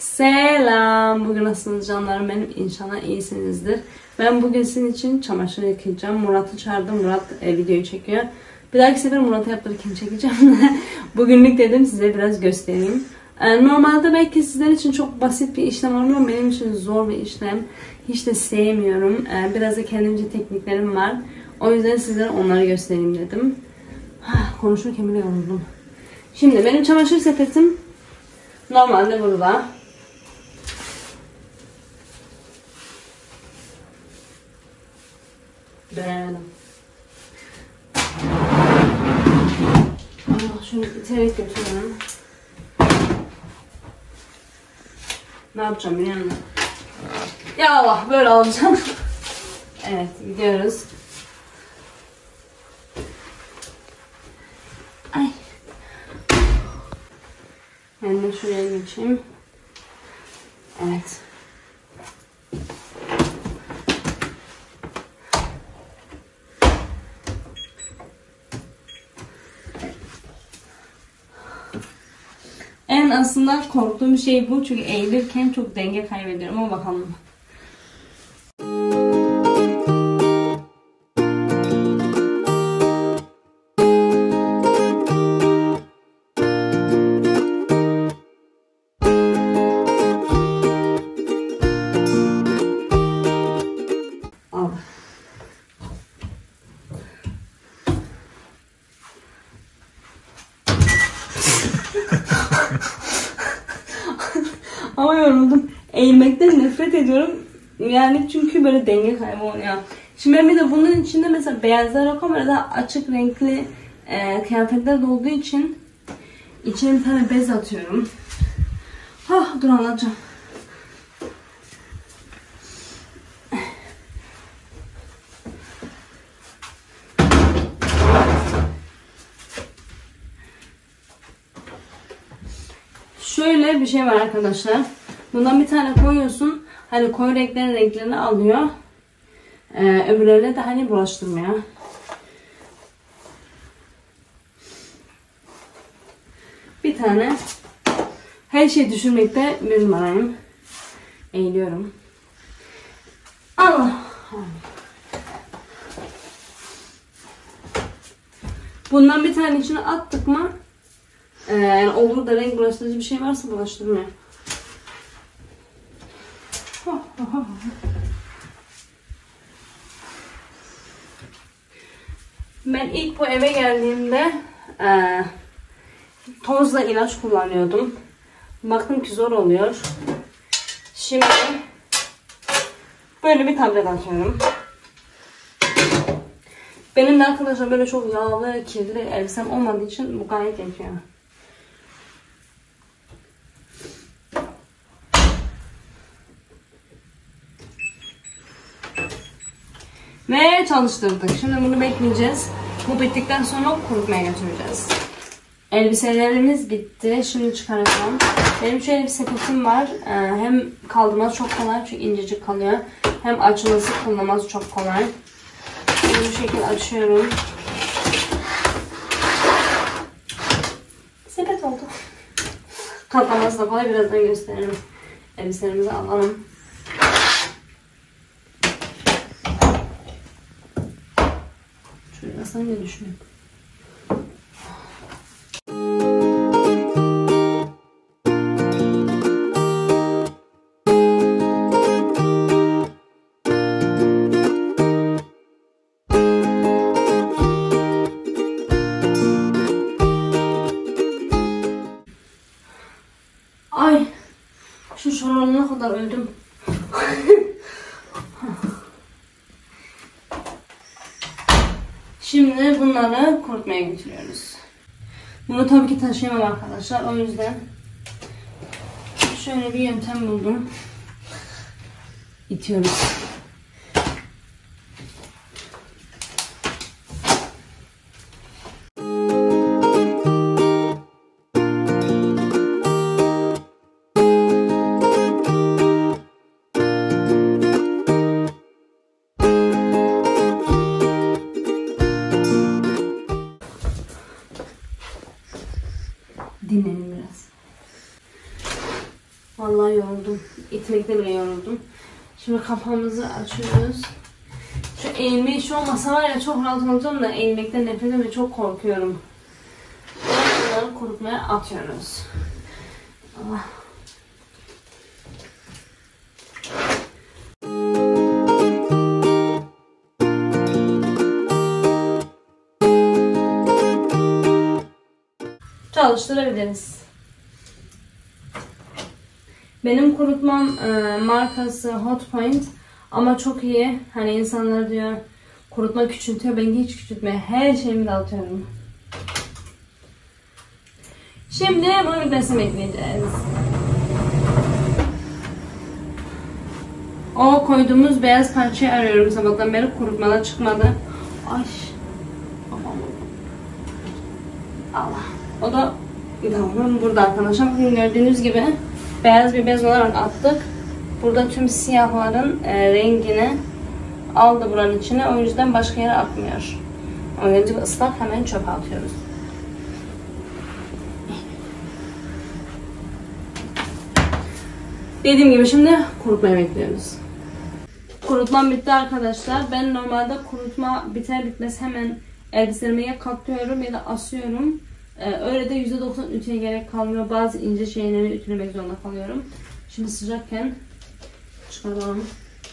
Selam. Bugün nasılsınız canlarım benim? İnşallah iyisinizdir. Ben bugün sizin için çamaşır yıkayacağım. Murat'ı çağırdım. Murat videoyu çekiyor. Bir dahaki sefer Murat'ı yaptırırken çekeceğim. Bugünlük dedim size biraz göstereyim. Normalde belki sizler için çok basit bir işlem olmuyor. Benim için zor bir işlem. Hiç de sevmiyorum. Biraz da kendimce tekniklerim var. O yüzden sizlere onları göstereyim dedim. Konuşurken bile yoruldum. Şimdi benim çamaşır sepetim normalde burada. Dönemedim. Şunu iterek götürüyorum. Ne yapacağım biliyor musun? Ya Allah, böyle alacağım. Evet, gidiyoruz. Ay. Ben de şuraya geçeyim. Evet. En aslında korktuğum şey bu, çünkü eğilirken çok denge kaybediyorum, ama bakalım. Al. Ama yoruldum. Eğilmekten nefret ediyorum. Yani çünkü böyle denge kaybı oluyor. Şimdi ben bir de bunun içinde mesela beyazlar yok ama daha açık renkli kıyafetler de olduğu için içine bir tane bez atıyorum. Dur anlatacağım. Şöyle bir şey var arkadaşlar. Bundan bir tane koyuyorsun. Hani koyu renklerini alıyor. Öbürlerine de hani bulaştırmıyor. Bir tane. Her şeyi düşürmekte bir numarayım. Eğiliyorum. Allah. Bundan bir tane içine attık mı? Yani olur da renk bulaştırıcı bir şey varsa bulaştırmıyor. Ben ilk bu eve geldiğimde tozla ilaç kullanıyordum. Baktım ki zor oluyor. Şimdi böyle bir tablet atıyorum. Benim de arkadaşlar böyle çok yağlı, kirli elbisem olmadığı için bu gayet yetiyor. Ve çalıştırdık. Şimdi bunu bekleyeceğiz. Bu bittikten sonra kurutmaya götüreceğiz. Elbiselerimiz bitti. Şimdi çıkaracağım. Benim şöyle bir sepetim var. Hem kaldırması çok kolay çünkü incecik kalıyor. Hem açılması, kullanması çok kolay. Şimdi bu şekilde açıyorum. Sepet oldu. Katlaması da kolay. Birazdan gösterelim. Elbiselerimizi alalım. Şöyle sen ne düşünüyorsun? Ay, şu şoralına kadar öldüm. Şimdi bunları kurutmaya götürüyoruz. Bunu tabii ki taşıyamam arkadaşlar. O yüzden şöyle bir yöntem buldum. İtiyoruz. Dinlenin biraz. Vallahi yoruldum. İtmekte bile yoruldum. Şimdi kapağımızı açıyoruz. Şu eğilme işi olmasa var ya çok rahat olacağım da eğilmekten nefret ediyorum ve çok korkuyorum. Bunları kurutmaya atıyoruz. Allah. Çalıştırabiliriz. Benim kurutmam markası Hotpoint ama çok iyi. Hani insanlar diyor kurutma küçültüyor. Ben hiç küçültmeye her şeyimi dağıtıyorum. Şimdi bunu bitmesini bekleyeceğiz. O koyduğumuz beyaz parçayı arıyorum. Sabahtan beri kurutmadan çıkmadı. Ay. Allah. O da burada arkadaşlar. Bugün gördüğünüz gibi beyaz bir bez olarak attık. Burada tüm siyahların rengini aldı buranın içine. O yüzden başka yere akmıyor. O yüzden ıslak hemen çöpe atıyoruz. Dediğim gibi şimdi kurutmayı bekliyoruz. Kurutmam bitti arkadaşlar. Ben normalde kurutma biter bitmez hemen elbiselerimi ya katlıyorum ya da asıyorum. Öyle de %90 ütüye gerek kalmıyor. Bazı ince şeyleri ütülemek zorunda kalıyorum. Şimdi sıcakken çıkaralım.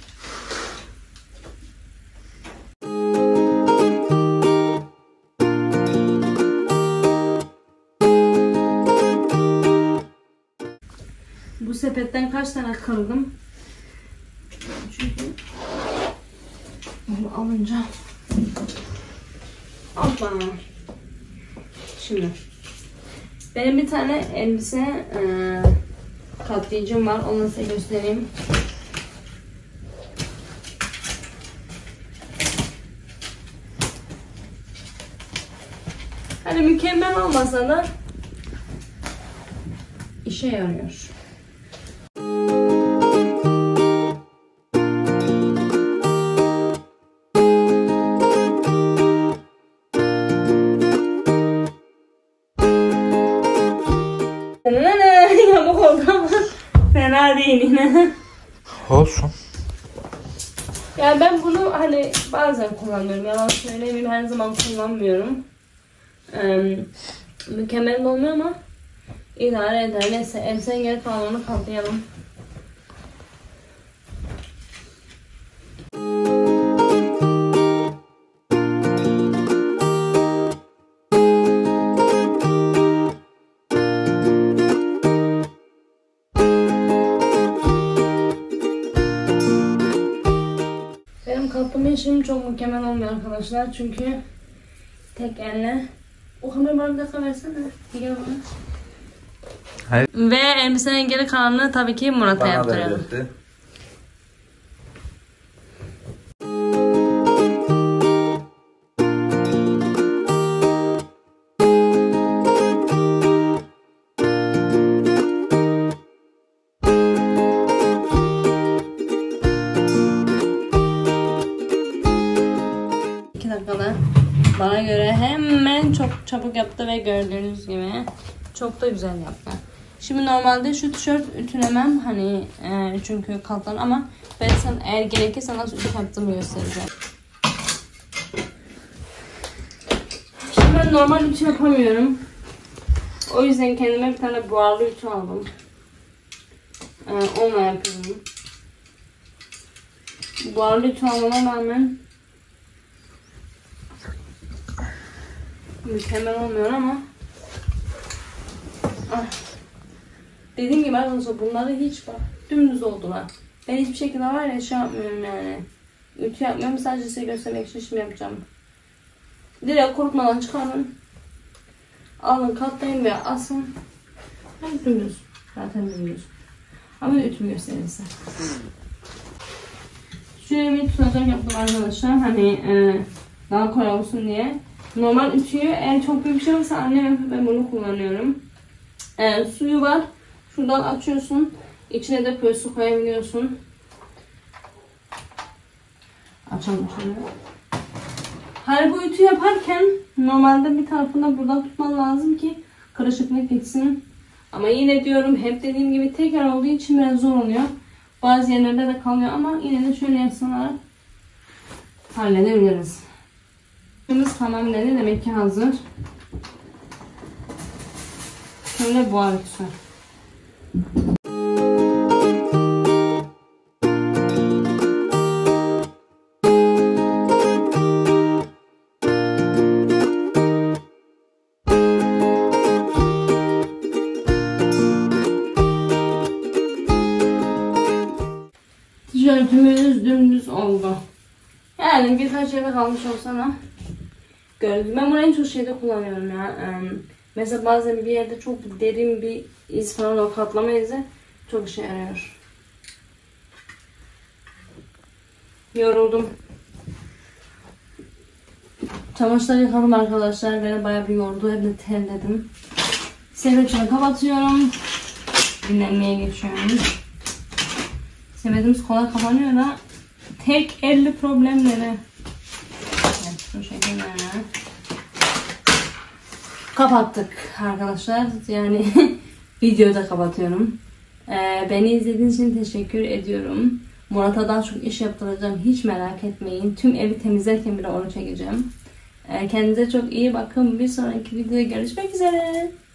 Bu sepetten kaç tane kırdım? Çünkü bunu alınca hoppa. Şimdi benim bir tane elbise katlayıcım var. Onu size göstereyim. Hani mükemmel olmasa da işe yarıyor. Yamuk oldu ama fena değil yine. Olsun. Yani ben bunu hani bazen kullanıyorum. Yalan söyleyeyim, her zaman kullanmıyorum. Mükemmel olmuyor ama idare eder. Neyse elbisenin geri kalanını katlayalım. Katlama işim çok mükemmel olmuyor arkadaşlar çünkü tek elle. O kamerayı bana bir dakika versene. Gel bana. Hayır. Ve elbisenin geri kalanını tabii ki Murat'a yaptırıyorum. Bana göre hemen çok çabuk yaptı ve gördüğünüz gibi çok da güzel yaptı. Şimdi normalde şu tişört ütülemem hani çünkü katlan ama ben sana eğer gerekirse nasıl ütü yaptığımı göstereceğim. Şimdi ben normal ütü yapamıyorum. O yüzden kendime bir tane buharlı ütü aldım. Onunla yapıyorum. Buharlı ütü almama rağmen mükemmel olmuyor ama dediğim gibi arkadaşlar bunları hiç bak dümdüz oldular. Ben hiçbir şekilde var ya şey yapmıyorum yani. Ütü yapmıyorum, sadece size göstermek için şimdi yapacağım. Direkt kurutmadan çıkarın. Alın katlayın veya asın. Ben dümdüz. Zaten dümdüz. Ama ütümü göstereyim size. Şöyle bir tutacak yaptım arkadaşlar. Hani daha kolay olsun diye. Normal ütüyü eğer çok büyük bir şey varsa annem yapıyor, ben bunu kullanıyorum. Suyu var. Şuradan açıyorsun. İçine de böyle su koyabiliyorsun. Açalım şöyle. Hani bu ütü yaparken normalde bir tarafını buradan tutman lazım ki kırışıklık gitsin. Ama yine diyorum, hep dediğim gibi tekrar olduğu için biraz zor oluyor. Bazı yerlerde de kalıyor ama yine de şöyle yapsanarak halledebiliriz. Tamam dedi, demek ki hazır. Şöyle buhar etsin. Tişörtümüz dümdüz oldu. Yani birkaç yerde kalmış olsa da gördüm. Ben bunu en çok şeyde kullanıyorum ya. Mesela bazen bir yerde çok derin bir iz falan, o katlama izi çok işe yarıyor. Yoruldum. Çamaşırları yıkadım arkadaşlar. Beni bayağı bir yordu. Hep de terledim. Sepetimi kapatıyorum. Dinlenmeye geçiyorum. Sepetimiz kolay kapanıyor da tek elli problemleri. Evet, şu şekilde kapattık arkadaşlar. Yani videoyu da kapatıyorum. Beni izlediğiniz için teşekkür ediyorum. Murat'a daha çok iş yaptıracağım. Hiç merak etmeyin. Tüm evi temizlerken bile onu çekeceğim. Kendinize çok iyi bakın. Bir sonraki videoda görüşmek üzere.